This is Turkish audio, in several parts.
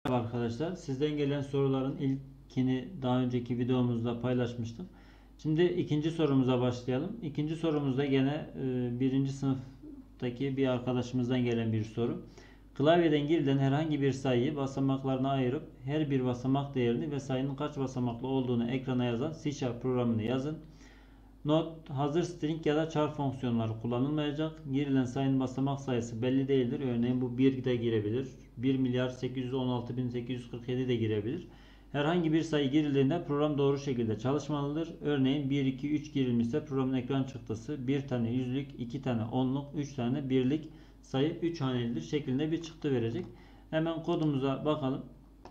Arkadaşlar, sizden gelen soruların ilkini daha önceki videomuzda paylaşmıştım. Şimdi ikinci sorumuza başlayalım. İkinci sorumuzda gene birinci sınıftaki bir arkadaşımızdan gelen bir soru. Klavyeden girilen herhangi bir sayıyı basamaklarına ayırıp her bir basamak değerini ve sayının kaç basamaklı olduğunu ekrana yazan C# programını yazın. Not: hazır string ya da char fonksiyonları kullanılmayacak. Girilen sayının basamak sayısı belli değildir. Örneğin bu 1 de girebilir. 1.816.847 de girebilir. Herhangi bir sayı girildiğinde program doğru şekilde çalışmalıdır. Örneğin 1, 2, 3 girilmişse programın ekran çıktısı 1 tane yüzlük, 2 tane onluk, 3 tane birlik sayı 3 hanelidir şeklinde bir çıktı verecek. Hemen kodumuza bakalım.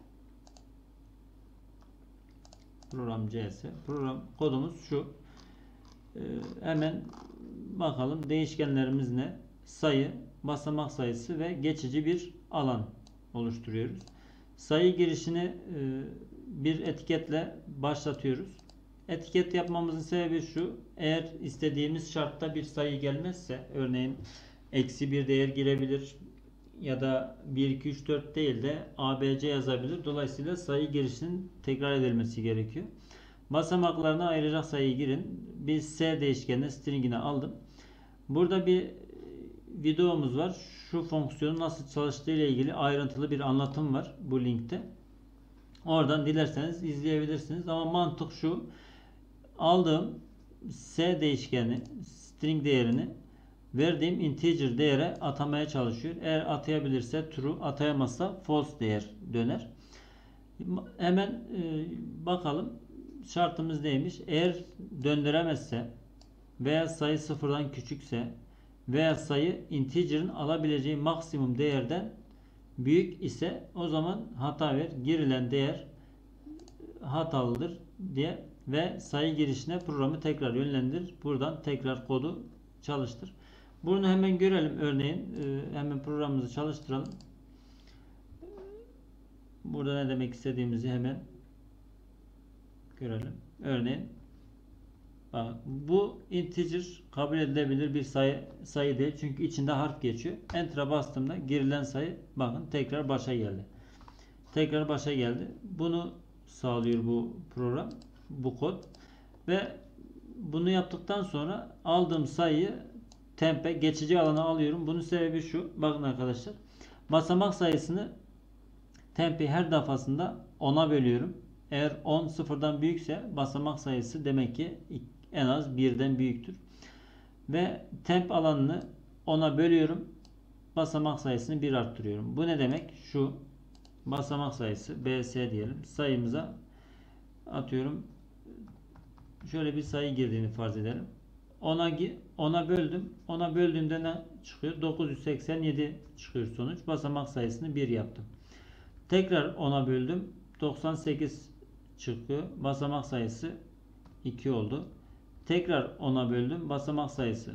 Program CS. Program kodumuz şu. Hemen bakalım değişkenlerimiz ne? Sayı, basamak sayısı ve geçici bir alan oluşturuyoruz. Sayı girişini bir etiketle başlatıyoruz. Etiket yapmamızın sebebi şu: eğer istediğimiz şartta bir sayı gelmezse, örneğin eksi bir değer girebilir ya da 1, 2, 3, 4 değil de ABC yazabilir. Dolayısıyla sayı girişinin tekrar edilmesi gerekiyor. Basamaklarına ayıracak sayıyı girin. Biz S değişkenine stringini aldım. Burada bir videomuz var. Şu fonksiyonun nasıl çalıştığı ile ilgili ayrıntılı bir anlatım var bu linkte. Oradan dilerseniz izleyebilirsiniz. Ama mantık şu: aldığım S değişkeni string değerini verdiğim integer değere atamaya çalışıyor. Eğer atayabilirse true, atayamazsa false değer döner. Hemen bakalım şartımız neymiş? Eğer döndüremezse veya sayı sıfırdan küçükse veya sayı integer'ın alabileceği maksimum değerden büyük ise o zaman hata ver. Girilen değer hatalıdır diye ve sayı girişine programı tekrar yönlendir. Buradan tekrar kodu çalıştır. Bunu hemen görelim. Örneğin hemen programımızı çalıştıralım. Burada ne demek istediğimizi hemen görelim. Örneğin bu integer kabul edilebilir bir sayı değil. Çünkü içinde harf geçiyor. Enter'a bastığımda girilen sayı bakın tekrar başa geldi. Tekrar başa geldi. Bunu sağlıyor bu program, bu kod. Ve bunu yaptıktan sonra aldığım sayıyı temp'e, geçici alana alıyorum. Bunun sebebi şu: bakın arkadaşlar, basamak sayısını temp'i her defasında 10'a bölüyorum. Eğer 10 sıfırdan büyükse basamak sayısı demek ki en az 1'den büyüktür. Ve temp alanını 10'a bölüyorum. Basamak sayısını 1 arttırıyorum. Bu ne demek? Şu basamak sayısı BS diyelim. Sayımıza atıyorum. Şöyle bir sayı girdiğini farz edelim. 10'a böldüm. 10'a böldüğümde ne çıkıyor? 987 çıkıyor sonuç. Basamak sayısını 1 yaptım. Tekrar 10'a böldüm. 98 çıkıyor. Basamak sayısı 2 oldu. Tekrar 10'a böldüm. Basamak sayısı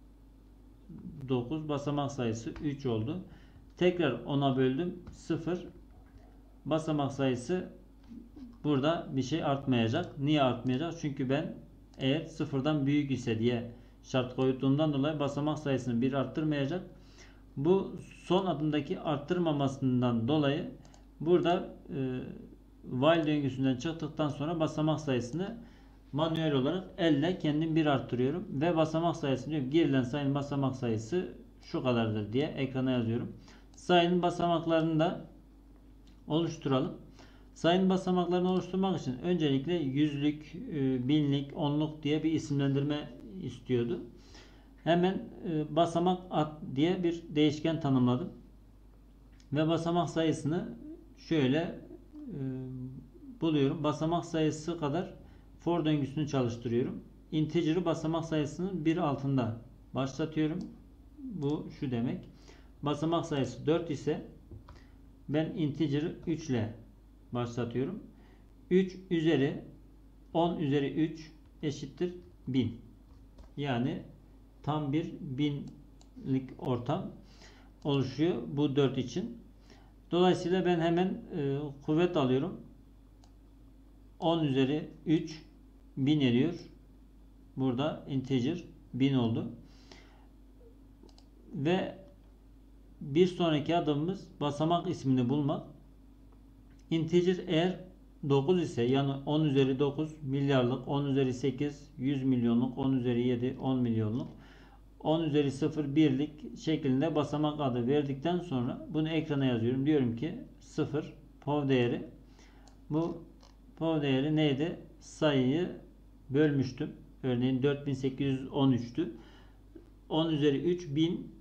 9. Basamak sayısı 3 oldu. Tekrar 10'a böldüm. 0. Basamak sayısı burada bir şey artmayacak. Niye artmayacak? Çünkü ben eğer sıfırdan büyük ise diye şart koyduğumdan dolayı basamak sayısını 1 arttırmayacak. Bu son adımdaki arttırmamasından dolayı burada while döngüsünden çıktıktan sonra basamak sayısını manuel olarak elle kendim 1 arttırıyorum ve basamak sayısını diyorum, girilen sayının basamak sayısı şu kadardır diye ekrana yazıyorum. Sayının basamaklarını da oluşturalım. Sayının basamaklarını oluşturmak için öncelikle yüzlük, binlik, onluk diye bir isimlendirme istiyordu. Hemen basamak at diye bir değişken tanımladım. Ve basamak sayısını şöyle buluyorum. Basamak sayısı kadar for döngüsünü çalıştırıyorum. Integer'ı basamak sayısının bir altında başlatıyorum. Bu şu demek: basamak sayısı 4 ise ben integer'ı 3 ile başlatıyorum. 3 üzeri 10 üzeri 3 eşittir 1000. Yani tam bir binlik ortam oluşuyor bu 4 için. Dolayısıyla ben hemen kuvvet alıyorum. 10 üzeri 3 1000 ediyor. Burada integer 1000 oldu. Ve bir sonraki adımımız basamak ismini bulmak. integer eğer 9 ise, yani 10 üzeri 9 milyarlık, 10 üzeri 8 100 milyonluk, 10 üzeri 7 10 milyonluk, 10 üzeri 0 birlik şeklinde basamak adı verdikten sonra bunu ekrana yazıyorum. Diyorum ki 0 POV değeri. Bu POV değeri neydi? Sayıyı bölmüştüm. Örneğin 4813'tü. 10 üzeri 3 1000,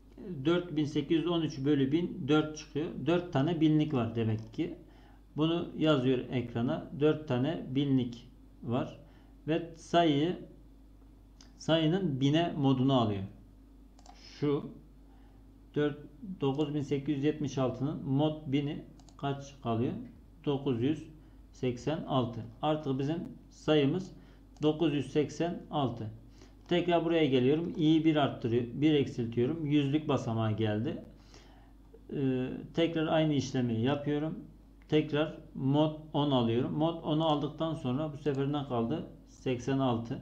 4813 bölü 1000 4 çıkıyor. 4 tane binlik var demek ki. Bunu yazıyor ekrana. 4 tane binlik var. Ve sayının bine modunu alıyor. Şu 9876'nın mod bini kaç kalıyor? 986. Artık bizim sayımız 986. Tekrar buraya geliyorum. İ'yi 1 arttırıyor. 1 eksiltiyorum. Yüzlük basamağa geldi. Tekrar aynı işlemi yapıyorum. Tekrar mod 10 alıyorum. Mod 10'u aldıktan sonra bu sefer ne kaldı? 86.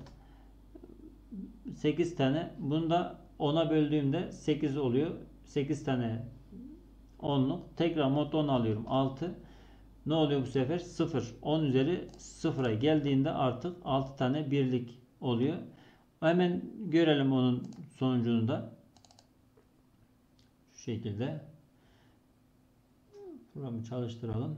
8 tane. Bunda 10'a böldüğümde 8 oluyor. 8 tane 10'luk. Tekrar mod 10 alıyorum. 6. Ne oluyor bu sefer? 0. 10 üzeri 0'a geldiğinde artık 6 tane birlik oluyor. Hemen görelim onun sonucunu da. Şu şekilde. Programı çalıştıralım.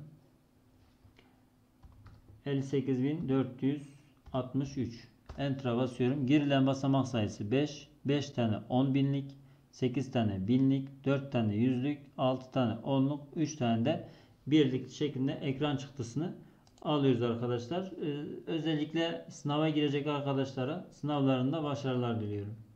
58.463. Enter'a basıyorum. Girilen basamak sayısı 5. 5 tane 10 binlik, 8 tane binlik, 4 tane yüzlük, 6 tane onluk, 3 tane de birlik şeklinde ekran çıktısını alıyoruz arkadaşlar. Özellikle sınava girecek arkadaşlara sınavlarında başarılar diliyorum.